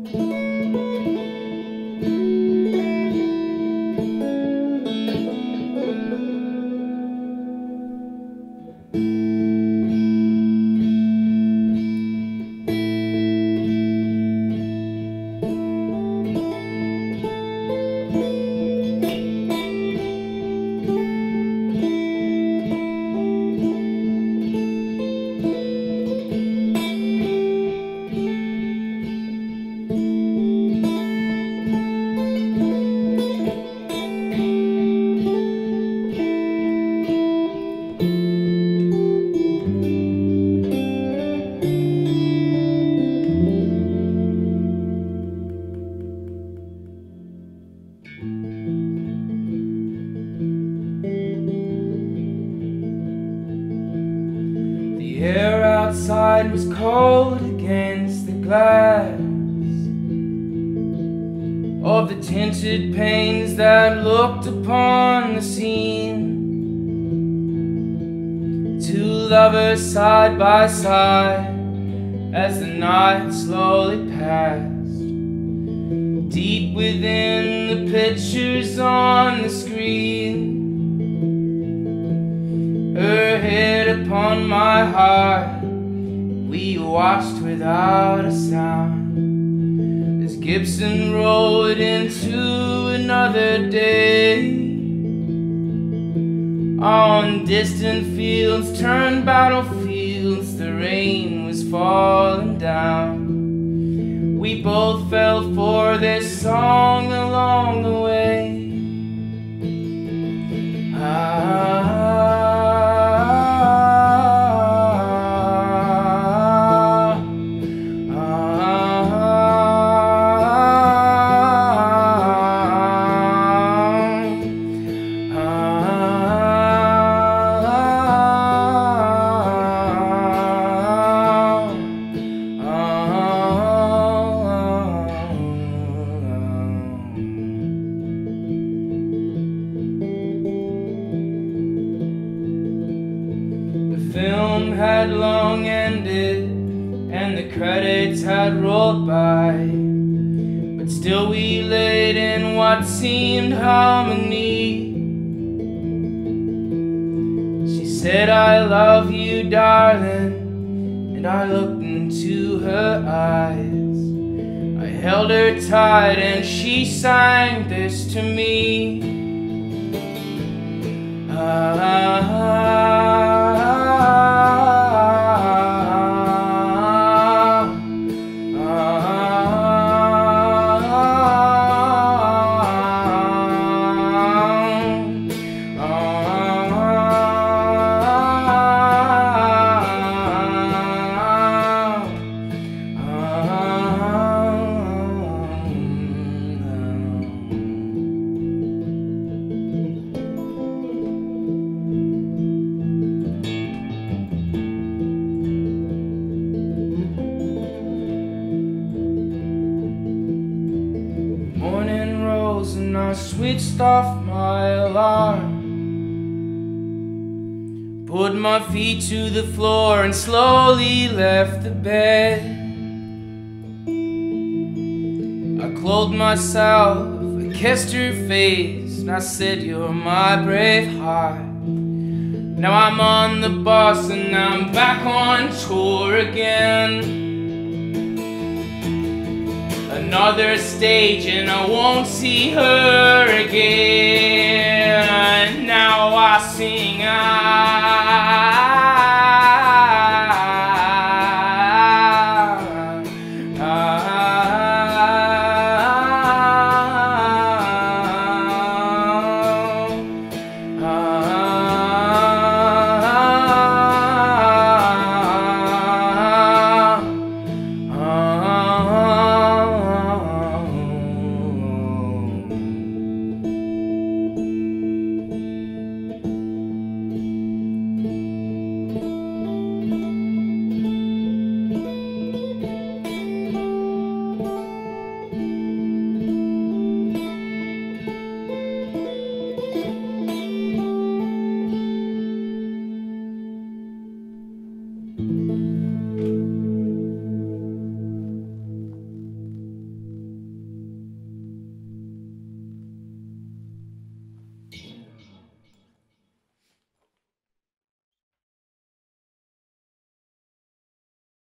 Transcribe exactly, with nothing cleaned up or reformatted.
The air outside was cold against the glass of the tinted panes that looked upon the scene. Two lovers side by side as the night slowly passed. Deep within the pictures on the screen, her head upon my heart, we watched without a sound as Gibson rode into another day. On distant fields turned battlefields, the rain was falling down. We both fell for this song along the way. Ah, the film had long ended and the credits had rolled by, but still we laid in what seemed harmony. She said, "I love you, darling," and I looked into her eyes. I held her tight and she sang this to me. Ah, morning rose and I switched off my alarm, put my feet to the floor and slowly left the bed. I clothed myself, I kissed her face, and I said, "You're my Braveheart." Now I'm on the bus and I'm back on tour again. Another stage and I won't see her again. Now I sing, I